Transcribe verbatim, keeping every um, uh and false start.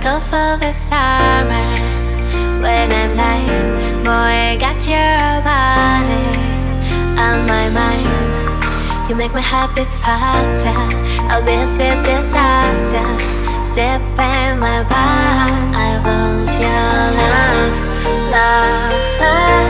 go for the summer. When I'm light, boy, got your body on my mind. You make my heart beat faster. I'll be a sweet disaster. Deep in my bones, I want your love, love, love.